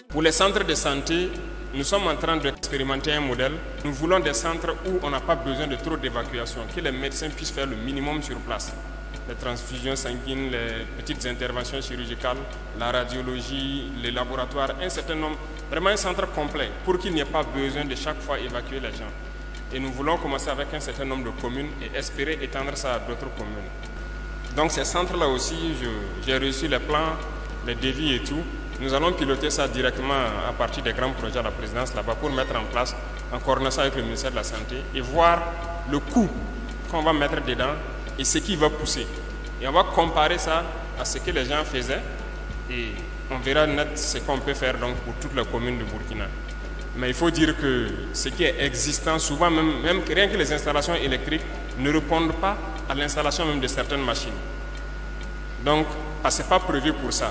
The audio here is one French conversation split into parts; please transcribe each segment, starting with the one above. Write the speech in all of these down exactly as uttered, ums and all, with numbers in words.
Pour les centres de santé, nous sommes en train d'expérimenter un modèle. Nous voulons des centres où on n'a pas besoin de trop d'évacuation, que les médecins puissent faire le minimum sur place. Les transfusions sanguines, les petites interventions chirurgicales, la radiologie, les laboratoires, un certain nombre, vraiment un centre complet pour qu'il n'y ait pas besoin de chaque fois évacuer les gens. Et nous voulons commencer avec un certain nombre de communes et espérer étendre ça à d'autres communes. Donc ces centres-là aussi, j'ai reçu les plans, les devis et tout. Nous allons piloter ça directement à partir des grands projets à la présidence là-bas pour mettre en place, en coordination avec le ministère de la Santé et voir le coût qu'on va mettre dedans et ce qui va pousser. Et on va comparer ça à ce que les gens faisaient et on verra net ce qu'on peut faire donc pour toutes les communes de Burkina. Mais il faut dire que ce qui est existant, souvent même, même rien que les installations électriques ne répondent pas à l'installation même de certaines machines. Donc, ce n'est pas prévu pour ça.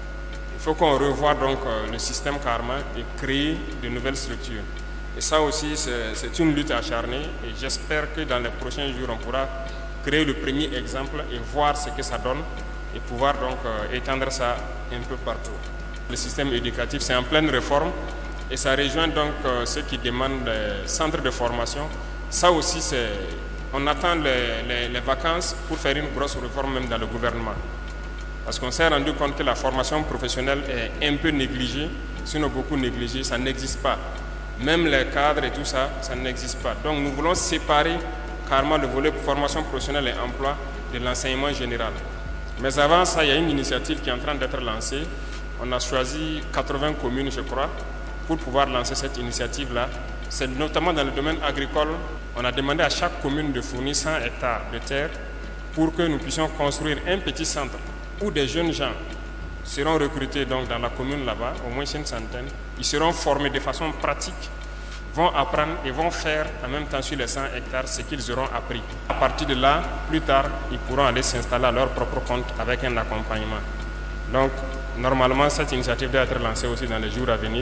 Il faut qu'on revoie donc le système carrément et créer de nouvelles structures. Et ça aussi, c'est une lutte acharnée et j'espère que dans les prochains jours, on pourra créer le premier exemple et voir ce que ça donne et pouvoir donc étendre ça un peu partout. Le système éducatif, c'est en pleine réforme et ça rejoint donc ceux qui demandent des centres de formation. Ça aussi, c'est, on attend les, les, les vacances pour faire une grosse réforme même dans le gouvernement. Parce qu'on s'est rendu compte que la formation professionnelle est un peu négligée, sinon beaucoup négligée, ça n'existe pas. Même les cadres et tout ça, ça n'existe pas. Donc nous voulons séparer carrément le volet formation professionnelle et emploi de l'enseignement général. Mais avant ça, il y a une initiative qui est en train d'être lancée. On a choisi quatre-vingts communes, je crois, pour pouvoir lancer cette initiative-là. C'est notamment dans le domaine agricole. On a demandé à chaque commune de fournir cent hectares de terre pour que nous puissions construire un petit centre où des jeunes gens seront recrutés donc dans la commune là-bas, au moins une centaine. Ils seront formés de façon pratique, vont apprendre et vont faire en même temps sur les cent hectares ce qu'ils auront appris. À partir de là, plus tard, ils pourront aller s'installer à leur propre compte avec un accompagnement. Donc, normalement, cette initiative doit être lancée aussi dans les jours à venir.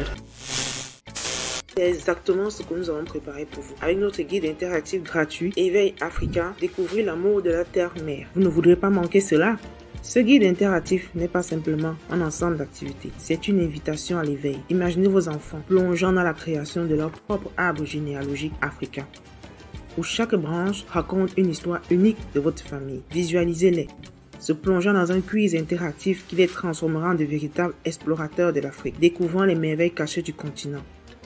C'est exactement ce que nous avons préparé pour vous. Avec notre guide interactif gratuit, Éveil Africa, découvrez l'amour de la terre-mère. Vous ne voudrez pas manquer cela? Ce guide interactif n'est pas simplement un ensemble d'activités, c'est une invitation à l'éveil. Imaginez vos enfants plongeant dans la création de leur propre arbre généalogique africain, où chaque branche raconte une histoire unique de votre famille. Visualisez-les, se plongeant dans un quiz interactif qui les transformera en de véritables explorateurs de l'Afrique, découvrant les merveilles cachées du continent.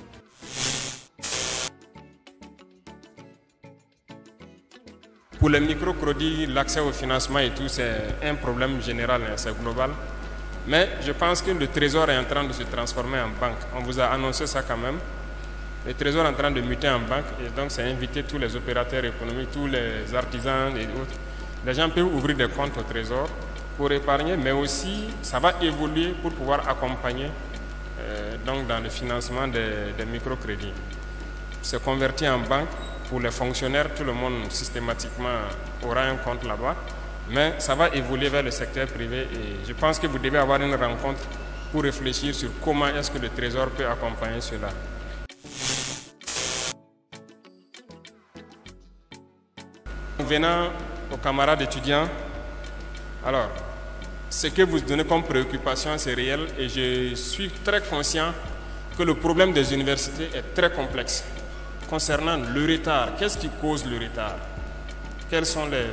Pour les microcrédits, l'accès au financement et tout, c'est un problème général, c'est global. Mais je pense que le Trésor est en train de se transformer en banque. On vous a annoncé ça quand même. Le Trésor est en train de muter en banque et donc c'est inviter tous les opérateurs économiques, tous les artisans et autres. Les gens peuvent ouvrir des comptes au Trésor pour épargner, mais aussi ça va évoluer pour pouvoir accompagner euh, donc dans le financement des, des microcrédits. Se convertir en banque. Pour les fonctionnaires, tout le monde systématiquement aura un compte là-bas, mais ça va évoluer vers le secteur privé et je pense que vous devez avoir une rencontre pour réfléchir sur comment est-ce que le Trésor peut accompagner cela. Venant aux camarades étudiants, alors, ce que vous donnez comme préoccupation, c'est réel et je suis très conscient que le problème des universités est très complexe. Concernant le retard, qu'est-ce qui cause le retard? Quelles sont les,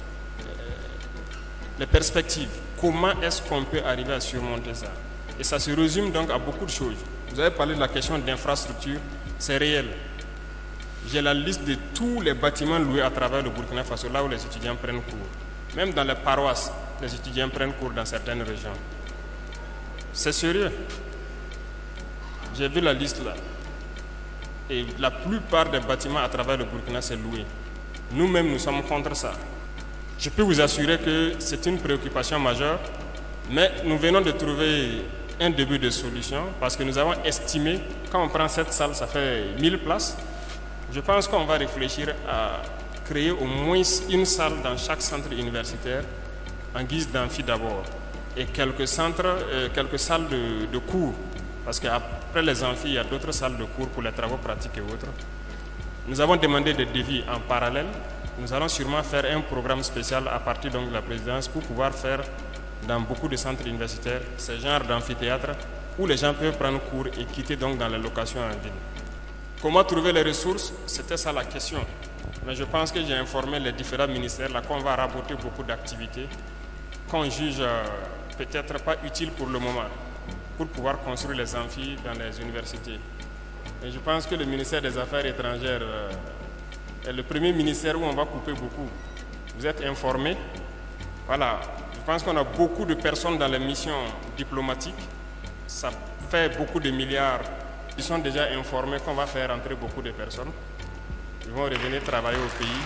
les perspectives? Comment est-ce qu'on peut arriver à surmonter ça? Et ça se résume donc à beaucoup de choses. Vous avez parlé de la question d'infrastructure, c'est réel. J'ai la liste de tous les bâtiments loués à travers le Burkina Faso, là où les étudiants prennent cours. Même dans les paroisses, les étudiants prennent cours dans certaines régions. C'est sérieux. J'ai vu la liste là. Et la plupart des bâtiments à travers le Burkina, c'est loué. Nous-mêmes, nous sommes contre ça. Je peux vous assurer que c'est une préoccupation majeure, mais nous venons de trouver un début de solution parce que nous avons estimé, quand on prend cette salle, ça fait mille places. Je pense qu'on va réfléchir à créer au moins une salle dans chaque centre universitaire en guise d'amphi d'abord et quelques centres, euh, quelques salles de, de cours. Parce qu'après les amphis, il y a d'autres salles de cours pour les travaux pratiques et autres. Nous avons demandé des devis en parallèle. Nous allons sûrement faire un programme spécial à partir donc de la présidence pour pouvoir faire dans beaucoup de centres universitaires ce genre d'amphithéâtre où les gens peuvent prendre cours et quitter donc dans les locations en ville. Comment trouver les ressources? C'était ça la question. Mais je pense que j'ai informé les différents ministères, là qu'on va raboter beaucoup d'activités qu'on juge euh, peut-être pas utiles pour le moment, pour pouvoir construire les amphis dans les universités. Et je pense que le ministère des Affaires étrangères euh, est le premier ministère où on va couper beaucoup. Vous êtes informés. Voilà, je pense qu'on a beaucoup de personnes dans les missions diplomatiques. Ça fait beaucoup de milliards. Ils sont déjà informés qu'on va faire entrer beaucoup de personnes. Ils vont revenir travailler au pays.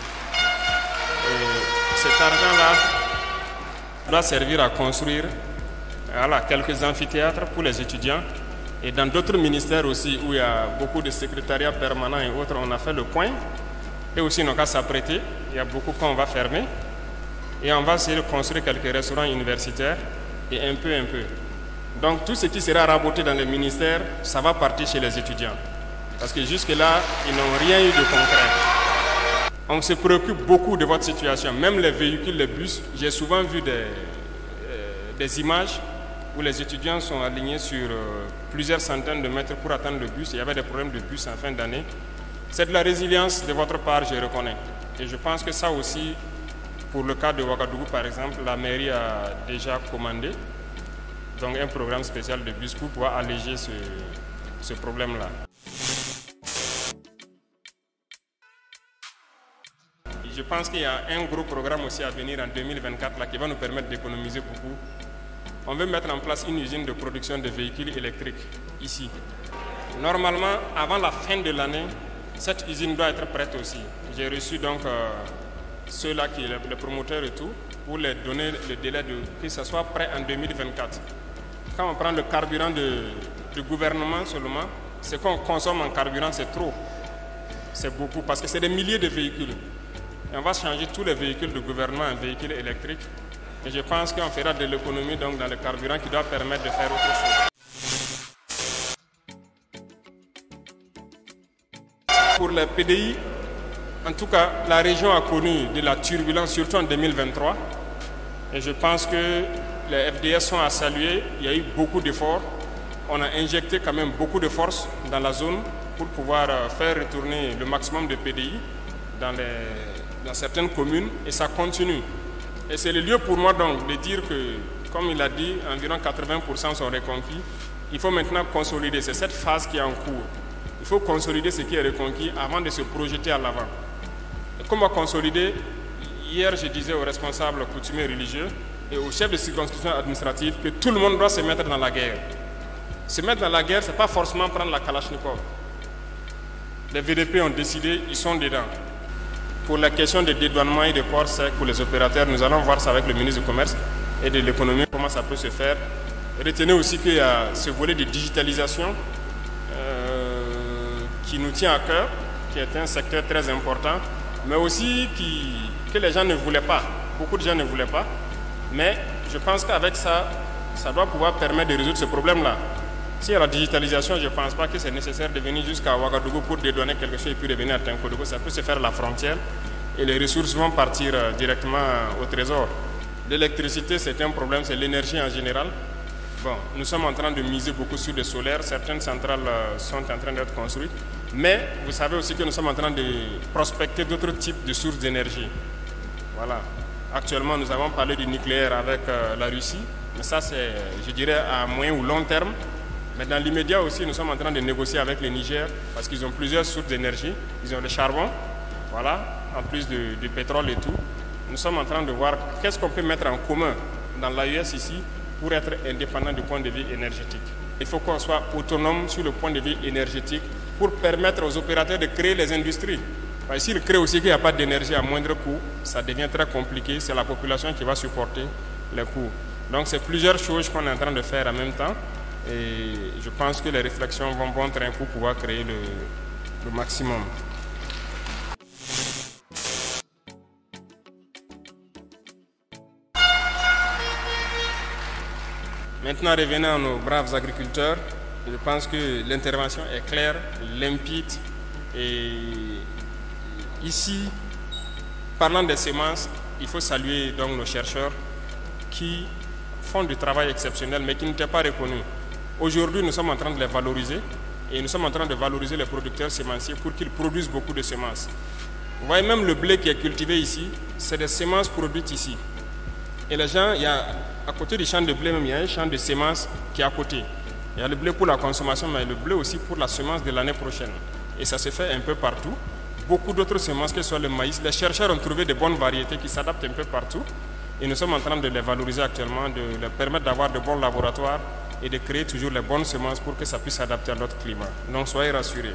Et cet argent-là doit servir à construire voilà, quelques amphithéâtres pour les étudiants. Et dans d'autres ministères aussi, où il y a beaucoup de secrétariats permanents et autres, on a fait le point. Et aussi, on n'a qu'à s'apprêter. Il y a beaucoup qu'on va fermer. Et on va essayer de construire quelques restaurants universitaires et un peu, un peu. Donc tout ce qui sera raboté dans les ministères, ça va partir chez les étudiants. Parce que jusque-là, ils n'ont rien eu de concret. On se préoccupe beaucoup de votre situation. Même les véhicules, les bus, j'ai souvent vu des, euh, des images où les étudiants sont alignés sur euh, plusieurs centaines de mètres pour attendre le bus. Il y avait des problèmes de bus en fin d'année. C'est de la résilience de votre part, je reconnais. Et je pense que ça aussi, pour le cas de Ouagadougou par exemple, la mairie a déjà commandé donc un programme spécial de bus pour pouvoir alléger ce, ce problème-là. Je pense qu'il y a un gros programme aussi à venir en deux mille vingt-quatre là, qui va nous permettre d'économiser beaucoup. On veut mettre en place une usine de production de véhicules électriques ici. Normalement, avant la fin de l'année, cette usine doit être prête aussi. J'ai reçu donc euh, ceux-là, qui sont les promoteurs et tout, pour les donner le délai de que ce soit prêt en deux mille vingt-quatre. Quand on prend le carburant de, du gouvernement seulement, ce qu'on consomme en carburant, c'est trop. C'est beaucoup, parce que c'est des milliers de véhicules. Et on va changer tous les véhicules du gouvernement en véhicules électriques. Et je pense qu'on fera de l'économie donc dans le carburant qui doit permettre de faire autre chose. Pour les P D I, en tout cas, la région a connu de la turbulence, surtout en deux mille vingt-trois. Et je pense que les F D S sont à saluer. Il y a eu beaucoup d'efforts. On a injecté quand même beaucoup de force dans la zone pour pouvoir faire retourner le maximum de P D I dans, les, dans certaines communes. Et ça continue. Et c'est le lieu pour moi donc de dire que, comme il a dit, environ quatre-vingts pour cent sont reconquis. Il faut maintenant consolider. C'est cette phase qui est en cours. Il faut consolider ce qui est reconquis avant de se projeter à l'avant. Comment consolider? Hier, je disais aux responsables coutumiers religieux et aux chefs de circonscription administrative que tout le monde doit se mettre dans la guerre. Se mettre dans la guerre, ce n'est pas forcément prendre la Kalachnikov. Les V D P ont décidé, ils sont dedans. Pour la question de dédouanement et de port sec pour les opérateurs, nous allons voir ça avec le ministre du Commerce et de l'économie, comment ça peut se faire. Retenez aussi qu'il y a ce volet de digitalisation euh, qui nous tient à cœur, qui est un secteur très important, mais aussi qui, que les gens ne voulaient pas. Beaucoup de gens ne voulaient pas. Mais je pense qu'avec ça, ça doit pouvoir permettre de résoudre ce problème-là. S'il y a la digitalisation, je ne pense pas que c'est nécessaire de venir jusqu'à Ouagadougou pour dédouaner quelque chose et puis revenir à Tinkodougou. Ça peut se faire à la frontière et les ressources vont partir directement au trésor. L'électricité, c'est un problème, c'est l'énergie en général. Bon, nous sommes en train de miser beaucoup sur le solaire. Certaines centrales sont en train d'être construites. Mais vous savez aussi que nous sommes en train de prospecter d'autres types de sources d'énergie. Voilà. Actuellement, nous avons parlé du nucléaire avec euh, la Russie. Mais ça, c'est, je dirais, à moyen ou long terme. Mais dans l'immédiat aussi, nous sommes en train de négocier avec le Niger parce qu'ils ont plusieurs sources d'énergie. Ils ont le charbon, voilà, en plus du, du pétrole et tout. Nous sommes en train de voir qu'est-ce qu'on peut mettre en commun dans l'A E S ici pour être indépendant du point de vue énergétique. Il faut qu'on soit autonome sur le point de vue énergétique pour permettre aux opérateurs de créer les industries. S'ils créent aussi qu'il n'y a pas d'énergie à moindre coût, ça devient très compliqué. C'est la population qui va supporter les coûts. Donc c'est plusieurs choses qu'on est en train de faire en même temps. Et je pense que les réflexions vont bon train pour pouvoir créer le, le maximum. Maintenant, revenons à nos braves agriculteurs. Je pense que l'intervention est claire, limpide. Et ici, parlant des semences, il faut saluer donc nos chercheurs qui font du travail exceptionnel mais qui n'étaient pas reconnus. Aujourd'hui, nous sommes en train de les valoriser et nous sommes en train de valoriser les producteurs sémenciers pour qu'ils produisent beaucoup de semences. Vous voyez, même le blé qui est cultivé ici, c'est des semences produites ici. Et les gens, il y a, à côté du champ de blé, même, il y a un champ de semences qui est à côté. Il y a le blé pour la consommation, mais le blé aussi pour la semence de l'année prochaine. Et ça se fait un peu partout. Beaucoup d'autres semences, que ce soit le maïs. Les chercheurs ont trouvé de bonnes variétés qui s'adaptent un peu partout. Et nous sommes en train de les valoriser actuellement, de leur permettre d'avoir de bons laboratoires et de créer toujours les bonnes semences pour que ça puisse s'adapter à notre climat. Donc soyez rassurés.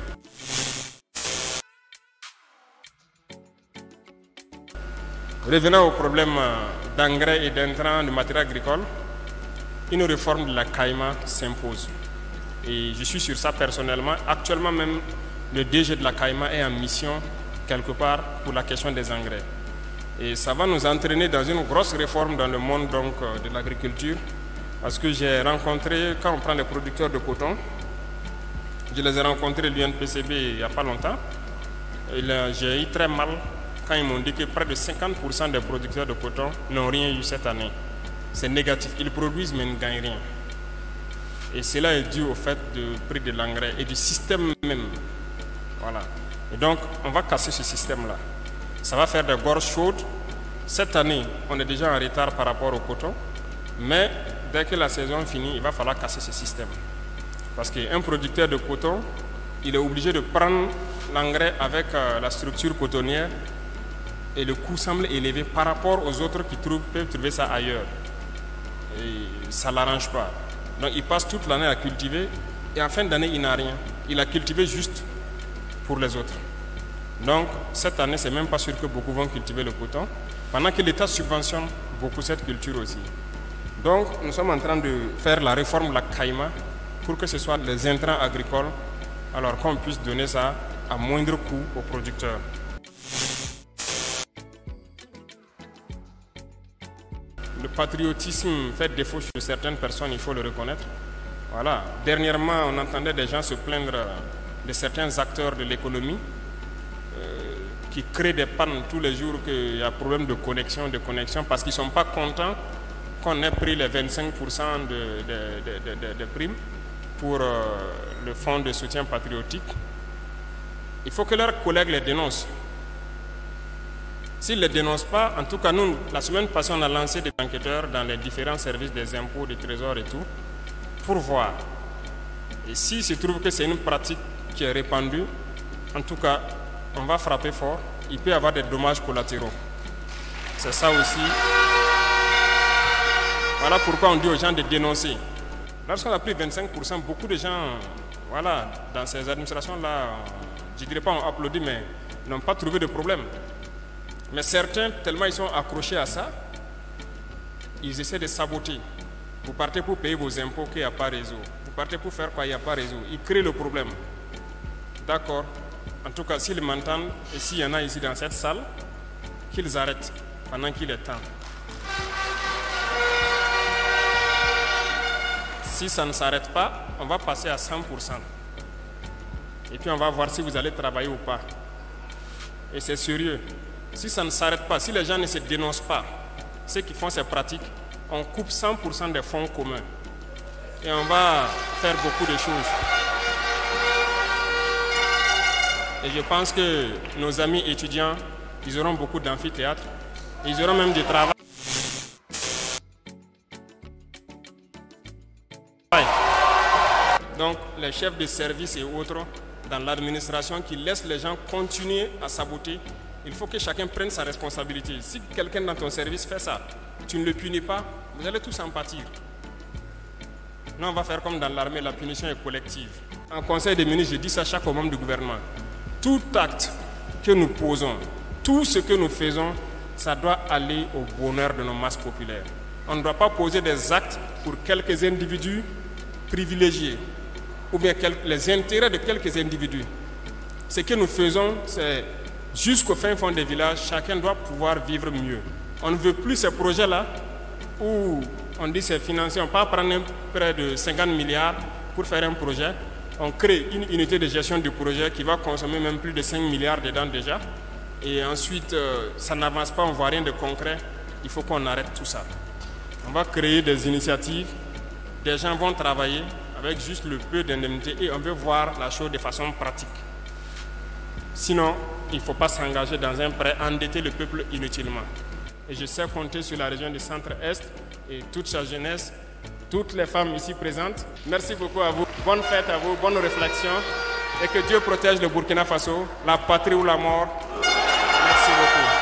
Revenons au problème d'engrais et d'intrants de matériel agricole. Une réforme de la CAIMA s'impose. Et je suis sur ça personnellement. Actuellement même, le D G de la CAIMA est en mission quelque part pour la question des engrais. Et ça va nous entraîner dans une grosse réforme dans le monde donc, de l'agriculture. Parce que j'ai rencontré, quand on prend les producteurs de coton, je les ai rencontrés à l'U N P C B il n'y a pas longtemps. J'ai eu très mal quand ils m'ont dit que près de cinquante pour cent des producteurs de coton n'ont rien eu cette année. C'est négatif. Ils produisent mais ils ne gagnent rien. Et cela est dû au fait du prix de l'engrais et du système même. Voilà. Et donc, on va casser ce système-là. Ça va faire des gorges chaudes. Cette année, on est déjà en retard par rapport au coton. Mais dès que la saison finit, il va falloir casser ce système. Parce qu'un producteur de coton, il est obligé de prendre l'engrais avec euh, la structure cotonnière et le coût semble élevé par rapport aux autres qui trouvent, peuvent trouver ça ailleurs. Et ça ne l'arrange pas. Donc il passe toute l'année à cultiver et en fin d'année, il n'a rien. Il a cultivé juste pour les autres. Donc cette année, ce n'est même pas sûr que beaucoup vont cultiver le coton, pendant que l'État subventionne beaucoup cette culture aussi. Donc nous sommes en train de faire la réforme de la CAIMA pour que ce soit les intrants agricoles, alors qu'on puisse donner ça à moindre coût aux producteurs. Le patriotisme fait défaut chez certaines personnes, il faut le reconnaître. Voilà. Dernièrement, on entendait des gens se plaindre de certains acteurs de l'économie euh, qui créent des pannes tous les jours, qu'il y a problème de connexion, de connexion, parce qu'ils ne sont pas contents qu'on ait pris les vingt-cinq pour cent de, de, de, de, de primes pour euh, le fonds de soutien patriotique. Il faut que leurs collègues les dénoncent. S'ils ne les dénoncent pas, en tout cas nous, la semaine passée, on a lancé des enquêteurs dans les différents services des impôts, des trésors et tout, pour voir. Et s'il se trouve que c'est une pratique qui est répandue, en tout cas, on va frapper fort. Il peut y avoir des dommages collatéraux. C'est ça aussi. Voilà pourquoi on dit aux gens de dénoncer. Lorsqu'on a pris vingt-cinq pour cent, beaucoup de gens, voilà, dans ces administrations-là, je ne dirais pas on applaudit, mais n'ont pas trouvé de problème. Mais certains, tellement ils sont accrochés à ça, ils essaient de saboter. Vous partez pour payer vos impôts qu'il n'y a pas réseau. Vous partez pour faire quoi, il n'y a pas réseau. Ils créent le problème. D'accord. En tout cas, s'ils m'entendent, et s'il y en a ici dans cette salle, qu'ils arrêtent pendant qu'il est temps. Si ça ne s'arrête pas, on va passer à cent pour cent. Et puis on va voir si vous allez travailler ou pas. Et c'est sérieux. Si ça ne s'arrête pas, si les gens ne se dénoncent pas, ceux qui font ces pratiques, on coupe cent pour cent des fonds communs. Et on va faire beaucoup de choses. Et je pense que nos amis étudiants, ils auront beaucoup d'amphithéâtres. Ils auront même du travail. Donc les chefs de service et autres dans l'administration qui laissent les gens continuer à saboter, il faut que chacun prenne sa responsabilité. Si quelqu'un dans ton service fait ça, tu ne le punis pas, vous allez tous en pâtir. Nous, on va faire comme dans l'armée, la punition est collective. En conseil des ministres, je dis ça à chaque membre du gouvernement. Tout acte que nous posons, tout ce que nous faisons, ça doit aller au bonheur de nos masses populaires. On ne doit pas poser des actes pour quelques individus privilégiés ou bien les intérêts de quelques individus. Ce que nous faisons, c'est jusqu'au fin fond des villages, chacun doit pouvoir vivre mieux. On ne veut plus ces projets-là où on dit c'est financier, on ne peut pas prendre près de cinquante milliards pour faire un projet. On crée une unité de gestion du projet qui va consommer même plus de cinq milliards dedans déjà. Et ensuite, euh, ça n'avance pas, on ne voit rien de concret. Il faut qu'on arrête tout ça. On va créer des initiatives, des gens vont travailler avec juste le peu d'indemnité et on veut voir la chose de façon pratique. Sinon, il ne faut pas s'engager dans un prêt, endetter le peuple inutilement. Et je sais compter sur la région du Centre-Est et toute sa jeunesse, toutes les femmes ici présentes. Merci beaucoup à vous. Bonne fête à vous, bonne réflexion. Et que Dieu protège le Burkina Faso, la patrie ou la mort. Merci beaucoup.